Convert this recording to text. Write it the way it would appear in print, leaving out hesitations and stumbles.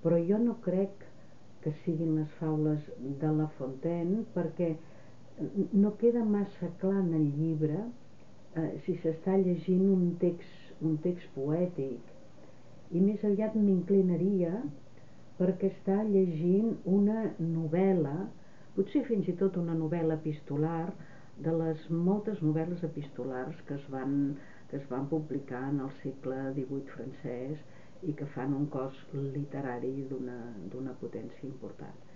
però jo no crec que siguin les faules de La Fontaine, perquè no queda massa clar en el llibre si s'està llegint un text poètic, i més aviat m'inclinaria perquè està llegint una novel·la, potser fins i tot una novel·la epistolar, de les moltes novel·les epistolars que es van publicar en el segle XVIII francès i que fan un cos literari d'una potència important.